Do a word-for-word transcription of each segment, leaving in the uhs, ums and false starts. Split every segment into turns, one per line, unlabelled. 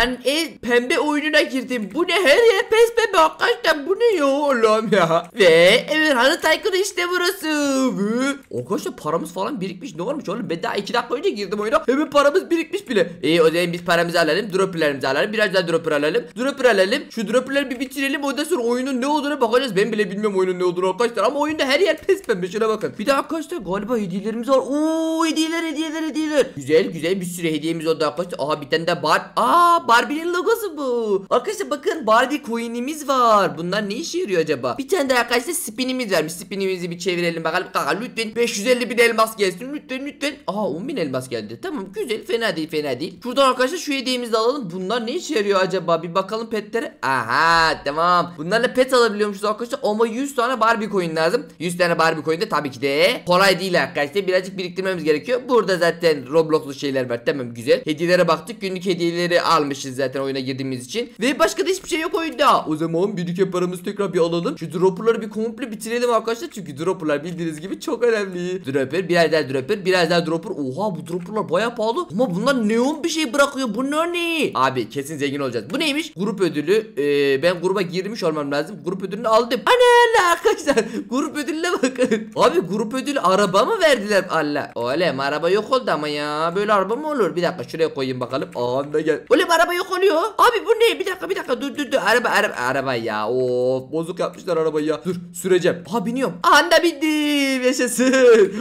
dünyanın en pembe oyununa girdim. Bu ne, her yer pes pembe arkadaşlar, bu ne ya Allah'ım ya. Ve Emirhan'ın Tycoon'u işte burası. Ve arkadaşlar paramız falan birikmiş, ne olmuş oğlum, ben daha iki dakika önce girdim oyuna, hemen paramız birikmiş bile. İyi, o zaman biz paramızı alalım, dropperlerimizi alalım, biraz daha dropper alalım, dropper alalım, şu dropperleri bir bitirelim, ondan sonra oyunun ne olduğuna bakacağız. Ben bile bilmiyorum oyunun ne olduğunu arkadaşlar, ama oyunda her yer pes pembe, şuna bakın. Bir de arkadaşlar galiba hediyelerimiz var. Ooo, hediyeler hediyeler hediyeler. Güzel güzel, bir sürü hediyemiz oldu arkadaşlar. Aha, bir tane de bar. Aa, Barbie'nin logosu bu. Arkadaşlar bakın, Barbie coin'imiz var. Bunlar ne işe yarıyor acaba? Bir tane de arkadaşlar spinimiz varmış. Spinimizi bir çevirelim bakalım. Kaka lütfen beş yüz elli bin elmas gelsin. Lütfen lütfen. Aha, on bin elmas geldi. Tamam, güzel, fena değil fena değil. Şuradan arkadaşlar şu hediyemizi de alalım. Bunlar ne işe yarıyor acaba? Bir bakalım petlere. Aha, tamam. Bunlarla pet alabiliyormuşuz arkadaşlar. Ama yüz tane Barbie coin lazım. yüz tane Barbie coin de tabii ki de kolay değil arkadaşlar. Birazcık biriktirmemiz gerekiyor. Burada zaten Roblox'lu şeyler var. Tamam, güzel. Hediyelere baktık. Günlük hediyeleri almışız zaten oyuna girdiğimiz için. Ve başka da hiçbir şey yok oyunda. O zaman biriken paramızı tekrar bir alalım. Şu dropperları bir komple bitirelim arkadaşlar. Çünkü dropperlar bildiğiniz gibi çok önemli. Dropper, biraz daha dropper, biraz daha dropper. Oha, bu dropperlar bayağı pahalı. Ama bunlar neon bir şey bırakıyor. Bunlar ne? Abi kesin zengin olacağız. Bu neymiş? Grup ödülü. Ee, ben gruba girmiş olmam lazım. Grup ödülünü aldım. Ana arkadaşlar. Grup ödülüne bakın. Abi grup ödülü araba mı verdiler? Allah. Oğlum araba yok oldu ama ya. Böyle araba mı olur? Bir dakika şuraya koyayım bakalım. Aa, da gel. Oğlum araba yok oluyor. Abi bu ne? Bir dakika bir dakika dur dur dur. Araba araba araba ya. Of, bozuk yapmışlar arabayı ya. Dur, süreceğim. Ha, biniyorum. Anda bindim. Yaşasın.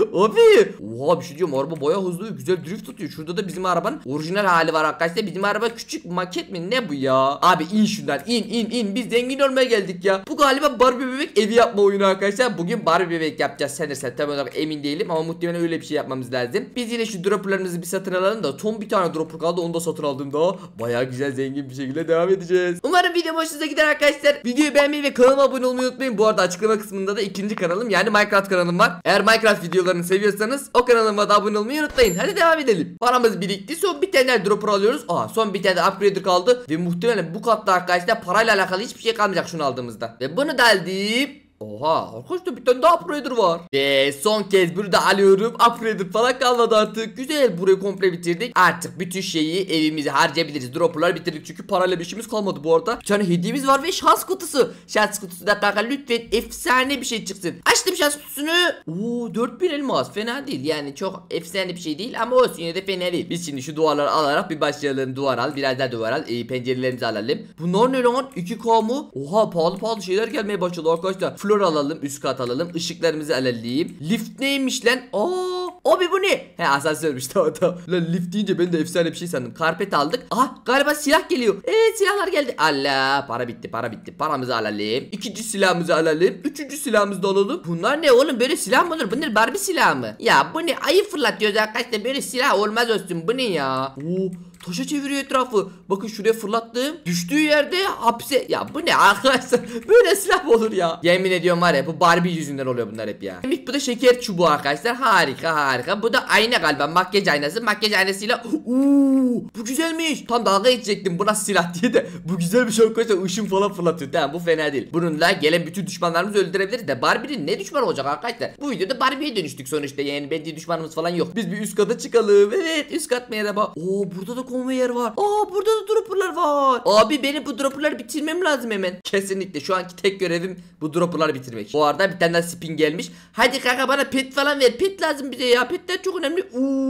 Abi. Oha, bir şey diyorum. Araba bayağı hızlı. Güzel drift tutuyor. Şurada da bizim arabanın orijinal hali var arkadaşlar. Bizim araba küçük maket mi? Ne bu ya? Abi in şundan. İn in in. Biz zengin olmaya geldik ya. Bu galiba Barbie bebek evi yapma oyunu arkadaşlar. Bugün Barbie bebek yapacağız sanırsam. Tabii olarak emin değilim ama muhtemelen öyle bir şey yapmamız lazım. Biz yine şu dropperlarımızı bir satın alalım da son bir tane dropper kaldı, onu da satın aldım da bayağı güzel zengin bir şekilde devam edeceğiz. Umarım video hoşunuza gider arkadaşlar. Videoyu beğenmeyi ve kanalıma abone olmayı unutmayın. Bu arada açıklama kısmında da ikinci kanalım, yani Minecraft kanalım var. Eğer Minecraft videolarını seviyorsanız o kanalıma da abone olmayı unutmayın. Hadi devam edelim. Paramız birikti. Son bir tane dropper alıyoruz. Aha, son bir tane upgrader kaldı ve muhtemelen bu katta arkadaşlar parayla alakalı hiçbir şey kalmayacak şunu aldığımızda. Ve bunu da aldım. Oha, arkadaşlar bir tane daha upgrader var. Ve son kez bunu da alıyorum. Upgrader falan kalmadı artık. Güzel, burayı komple bitirdik. Artık bütün şeyi evimize harcayabiliriz. Dropperları bitirdik çünkü parayla bir işimiz kalmadı bu arada. Bir tane hediyemiz var ve şans kutusu. Şans kutusu da kanka lütfen efsane bir şey çıksın. Açtım şans kutusunu. Oo, dört bin elmas, fena değil. Yani çok efsane bir şey değil ama olsun, yine de fena değil. Biz şimdi şu duvarları alarak bir başlayalım. Duvar al, biraz daha duvar al. E, pencerelerimizi alalım. Bunlar ne lan? iki K mı? Oha, pahalı pahalı şeyler gelmeye başladı arkadaşlar. Flor alalım, üst kat alalım, ışıklarımızı alalım. Lift neymiş lan? Aa, abi bu ne? He, asansörmüş, tamam tamam. Lan lift deyince ben de efsane bir şey sandım. Karpet aldık. Aha, galiba silah geliyor. Evet, silahlar geldi. Allah, para bitti para bitti. Paramızı alalım. İkinci silahımızı alalım. Üçüncü silahımızı da alalım. Bunlar ne oğlum, böyle silah mı olur? Bunlar Barbie silahı mı? Ya bu ne? Ayı fırlatıyoruz arkadaşlar, böyle silah olmaz olsun. Bu ne ya? Oo, taşa çeviriyor etrafı. Bakın şuraya fırlattım. Düştüğü yerde hapse. Ya bu ne arkadaşlar? Böyle silah mı olur ya? Yemin ediyorum var ya, bu Barbie yüzünden oluyor bunlar hep ya. Bu da şeker çubuğu arkadaşlar. Harika harika. Bu da ayna galiba. Makyaj aynası. Makyaj aynasıyla. Uuu, bu güzelmiş. Tam dalga geçecektim buna silah diye de. Bu güzel bir şey arkadaşlar. Işın falan fırlatıyor. Tamam, bu fena değil. Bununla gelen bütün düşmanlarımızı öldürebiliriz de Barbie'nin ne düşman olacak arkadaşlar? Bu videoda Barbie'ye dönüştük sonuçta. Yani bence düşmanımız falan yok. Biz bir üst kata çıkalım. Evet, üst kat merhaba. Oo, burada da konvoyer var. Aa, burada da dropperlar var. Abi benim bu dropperları bitirmem lazım hemen. Kesinlikle şu anki tek görevim bu dropperları bitirmek. Bu arada bir tane daha spin gelmiş. Hadi kanka bana pet falan ver. Pet lazım bize ya. Petler çok önemli.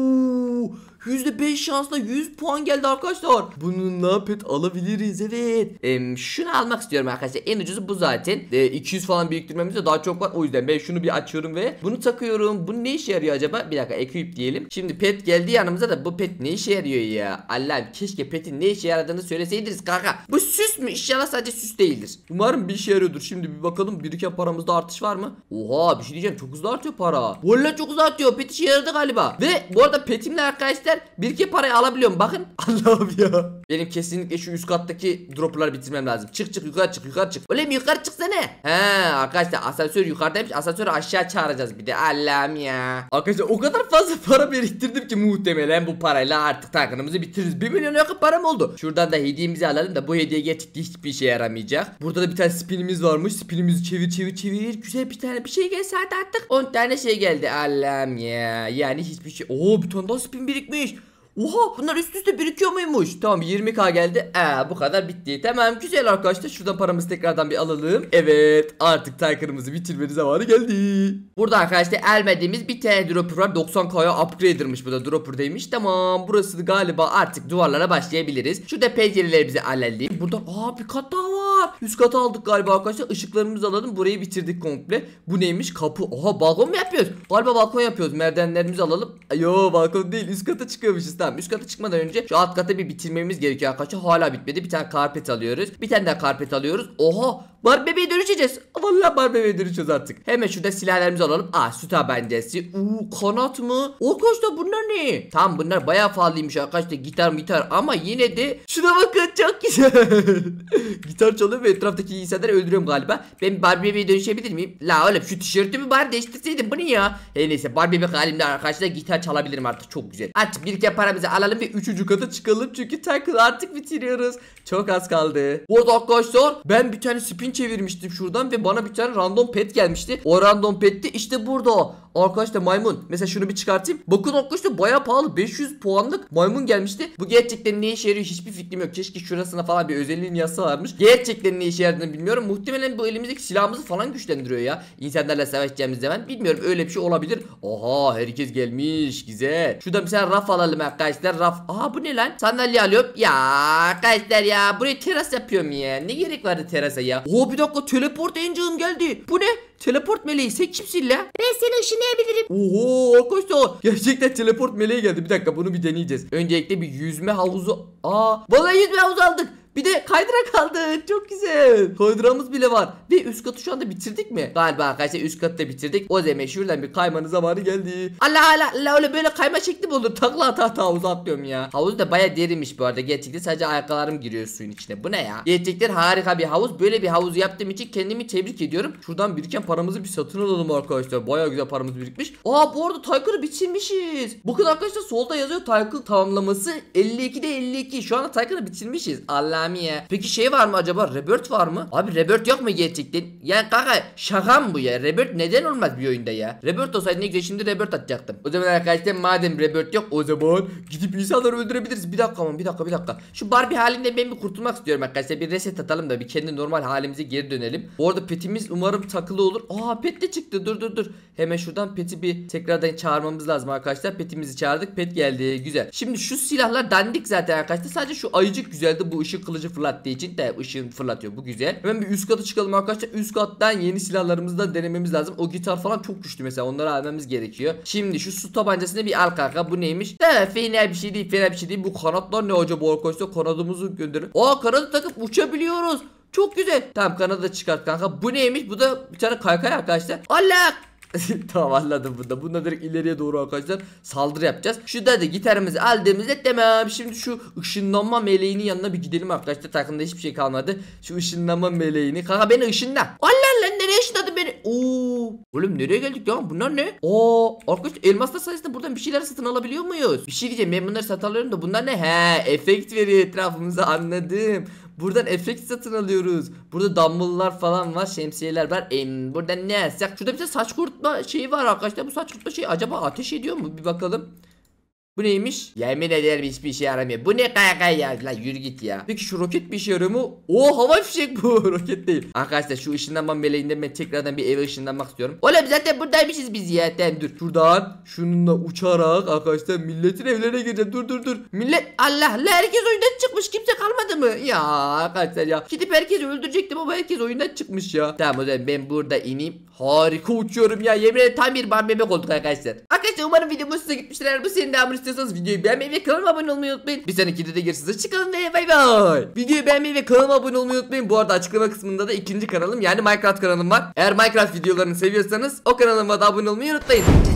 Uuu, yüzde beş şansla yüz puan geldi arkadaşlar. Bununla pet alabiliriz, evet. Ee, şunu almak istiyorum arkadaşlar. En ucuzu bu zaten. Ee, iki yüz falan biriktirmemizde daha çok var. O yüzden ben şunu bir açıyorum ve bunu takıyorum. Bu ne işe yarıyor acaba? Bir dakika, equip diyelim. Şimdi pet geldi yanımıza da bu pet ne işe yarıyor ya? Allah'ım, keşke petin ne işe yaradığını söyleseydiniz kanka. Bu süs mü? İnşallah sadece süs değildir. Umarım bir işe yarıyordur. Şimdi bir bakalım, biriken paramızda artış var mı? Oha, bir şey diyeceğim, çok hızlı artıyor para. Vallahi çok hızlı artıyor. Pet işe yaradı galiba. Ve bu arada petimle arkadaşlar bir iki parayı alabiliyorum, bakın. Allah'ım ya. Benim kesinlikle şu üst kattaki dropperları bitirmem lazım. Çık çık yukarı çık yukarı çık. Oğlum yukarı çıksana. He arkadaşlar, asansör yukarıdaymış. Asansörü aşağı çağıracağız bir de. Allah'ım ya. Arkadaşlar o kadar fazla para biriktirdim ki muhtemelen bu parayla artık takımımızı bitiririz. bir milyon yakın param oldu. Şuradan da hediyemizi alalım da bu hediye gerçekten hiçbir işe yaramayacak. Burada da bir tane spinimiz varmış. Spinimizi çevir çevir çevir. Güzel bir tane bir şey gelse artık. on tane şey geldi. Allah'ım ya. Yani hiçbir şey. Oo, bir tane daha spin birikmiş. Oha bunlar üst üste birikiyor muymuş? Tamam yirmi K geldi. Ee, bu kadar bitti. Tamam güzel arkadaşlar. Şuradan paramızı tekrardan bir alalım. Evet artık Tycoon'ımızı bitirmenin zamanı geldi. Burada arkadaşlar elmediğimiz bir tane dropper var. doksan K'ya upgrader'mış bu da, dropper'daymış. Tamam burası galiba artık duvarlara başlayabiliriz. Şurada pencerelerimizi halledelim. Burada aa bir kat daha var. Üst katı aldık galiba arkadaşlar. Işıklarımızı alalım. Burayı bitirdik komple. Bu neymiş? Kapı. Oha balkon mu yapıyoruz? Galiba balkon yapıyoruz. Merdivenlerimizi alalım. Yo balkon değil. Üst kata çıkıyormuşuz. Tamam üst kata çıkmadan önce şu alt kata bir bitirmemiz gerekiyor arkadaşlar. Hala bitmedi. Bir tane karpet alıyoruz. Bir tane daha karpet alıyoruz. Oha. Barbie bebeğe dönüşeceğiz. Vallahi Barbie bebeğe dönüşeceğiz artık. Hemen şurada silahlarımızı alalım. Aa su tabancası. Uuu kanat mı? Arkadaşlar bunlar ne? Tamam bunlar bayağı pahalıymış arkadaşlar. Gitar gitar ama yine de şuna bakın çok güzel. Gitar çalıyor ve etraftaki insanları öldürüyorum galiba. Ben Barbie bebeğe dönüşebilir miyim? La oğlum şu tişörtümü bari değiştirseydim, bu ne ya? Her neyse Barbie bebek halimde arkadaşlar gitar çalabilirim artık, çok güzel. Aç birlikte paramızı alalım ve üçüncü kata çıkalım. Çünkü Tycoon artık bitiriyoruz. Çok az kaldı. Bu arada arkadaşlar ben bir tane spin çevirmiştim şuradan ve bana bir tane random pet gelmişti. O random pet de işte burada. Arkadaşlar maymun. Mesela şunu bir çıkartayım. Bakın arkadaşlar bayağı pahalı. beş yüz puanlık maymun gelmişti. Bu gerçekten ne işe yarıyor hiçbir fikrim yok. Keşke şurasına falan bir özelliğin yazsalarmış. Gerçekten ne işe yaradığını bilmiyorum. Muhtemelen bu elimizdeki silahımızı falan güçlendiriyor ya. İnsanlarla savaşacağımız zaman. Bilmiyorum, öyle bir şey olabilir. Oha herkes gelmiş. Güzel. Şurada mesela raf alalım arkadaşlar. Raf. Aha bu ne lan? Sandalye alıyorum. Ya arkadaşlar ya. Buraya teras yapıyorum ya. Ne gerek vardı terasa ya? Oo bir dakika, teleport engine'ım geldi. Bu ne? Teleport meleği, sen kimsin la?
Ben seni ışınlayabilirim.
Oho arkadaşlar gerçekten teleport meleği geldi. Bir dakika bunu bir deneyeceğiz. Öncelikle bir yüzme havuzu. Aa vallahi yüzme havuzu aldık. Bir de kaydırak aldık. Çok güzel. Kaydırağımız bile var. Ve üst katı şu anda bitirdik mi? Galiba arkadaşlar üst katı da bitirdik. O zaman şuradan bir kaymanın zamanı geldi. Allah Allah Allah, öyle böyle kayma şekli mi olur? Takla tahta havuza atlıyorum ya. Havuz da baya derinmiş bu arada. Gerçekten sadece ayakkabılarım giriyor suyun içine. Bu ne ya? Gerçekten harika bir havuz. Böyle bir havuz yaptığım için kendimi tebrik ediyorum. Şuradan biriken paramızı bir satın alalım arkadaşlar. Baya güzel paramız birikmiş. Aa bu arada Tycoon'u bitirmişiz. Bakın arkadaşlar solda yazıyor Tycoon tamamlaması elli ikide elli iki. Şu anda Tycoon'u bitirmişiz. Allah ya. Peki şey var mı acaba? Rebirth var mı? Abi Rebirth yok mu gerçekten? Yani kanka şaka mı bu ya? Rebirth neden olmaz bir oyunda ya? Rebirth olsaydı ne güzel şimdi Rebirth atacaktım. O zaman arkadaşlar madem Rebirth yok, o zaman gidip insanları öldürebiliriz. Bir dakika ama bir dakika bir dakika. Şu Barbie halinde ben bir kurtulmak istiyorum arkadaşlar. Bir reset atalım da bir kendi normal halimize geri dönelim. Bu arada petimiz umarım takılı olur. Aa pet de çıktı. Dur dur dur. Hemen şuradan peti bir tekrardan çağırmamız lazım arkadaşlar. Petimizi çağırdık. Pet geldi. Güzel. Şimdi şu silahlar dandik zaten arkadaşlar. Sadece şu ayıcık güzeldi. Bu ışık kılıcı fırlattığı için de ışığın fırlatıyor. Bu güzel. Hemen bir üst kata çıkalım arkadaşlar. Üst kattan yeni silahlarımızı da denememiz lazım. O gitar falan çok güçlü mesela. Onları almamız gerekiyor. Şimdi şu su tabancasını bir al kanka. Bu neymiş? De fena bir şey değil. Fena bir şey değil. Bu kanatlar ne acaba arkadaşlar? Kanadımızı gönderin. Aa kanadı takıp uçabiliyoruz. Çok güzel. Tamam kanadı da çıkart kanka. Bu neymiş? Bu da bir tane kaykay arkadaşlar. Allah! Tamam anladım bunda. Bunda direkt ileriye doğru arkadaşlar saldırı yapacağız. Şurada da gitarımızı aldığımızda tamam. Şimdi şu ışınlanma meleğinin yanına bir gidelim arkadaşlar. Takımda hiçbir şey kalmadı. Şu ışınlanma meleğini. Kanka beni ışınla. Allah lan nereye ışınladı beni? Oo. Oğlum nereye geldik ya? Bunlar ne? Oo. Arkadaşlar elmaslar sayesinde buradan bir şeyler satın alabiliyor muyuz? Bir şey diyeceğim. Ben bunları satın alıyorum da bunlar ne? He efekt veriyor etrafımıza, anladım. Buradan efekt satın alıyoruz. Burada dumbbell'lar falan var, şemsiyeler var. Em, buradan ne yazsak? Şurada bir de saç kurutma şeyi var arkadaşlar. Bu saç kurutma şeyi acaba ateş ediyor mu? Bir bakalım. Bu neymiş? Yemin ederim hiçbir işe yaramıyor. Bu ne kaya ya? Lan yürü git ya. Peki şu roket bir işe yarıyor mu? Oo hava fişek bu. Roket değil. Arkadaşlar şu ışınlanma meleğinden ben tekrardan bir eve ışınlanmak istiyorum. Oğlum zaten buradaymışız biz ya. Tamam dur. Şuradan şununla uçarak arkadaşlar milletin evlerine gireceğim. Dur dur dur. Millet Allah la herkes oyundan çıkmış. Kimse kalmadı mı? Ya arkadaşlar ya. Gidip herkesi öldürecektim ama herkes oyundan çıkmış ya. Tamam o zaman ben burada ineyim. Harika uçuyorum ya. Yemin ederim tam bir Barbie bebek olduk arkadaşlar. Arkadaşlar umarım videomuz size gitmiştir. Eğer bu senin devamını istiyorsanız videoyu beğenmeyi ve kanalıma abone olmayı unutmayın. Bir sonraki videoda görüşürüz. Çıkalım ve bay bay. Videoyu beğenmeyi ve kanalıma abone olmayı unutmayın. Bu arada açıklama kısmında da ikinci kanalım yani Minecraft kanalım var. Eğer Minecraft videolarını seviyorsanız o kanalıma da abone olmayı unutmayın.